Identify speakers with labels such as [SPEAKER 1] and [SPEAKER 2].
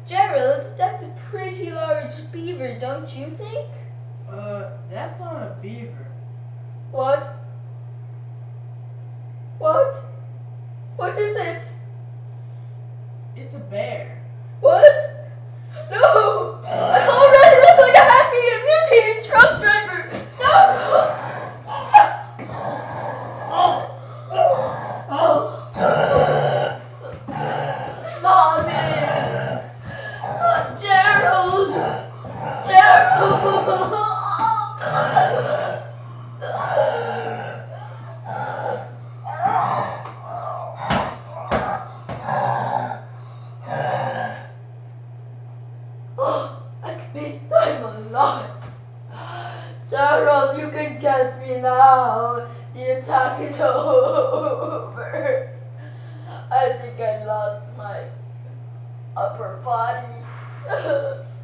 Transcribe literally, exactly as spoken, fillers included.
[SPEAKER 1] Gerald, that's a pretty large beaver, don't you think?
[SPEAKER 2] Uh, that's not a beaver.
[SPEAKER 1] What? What? What is it?
[SPEAKER 2] It's a bear.
[SPEAKER 1] What? No! I already look like a happy and mutated truck driver! No! Mommy! Gerald! Gerald! At least I'm alive. Gerald, you can get me now. The attack is over. I think I lost my upper body.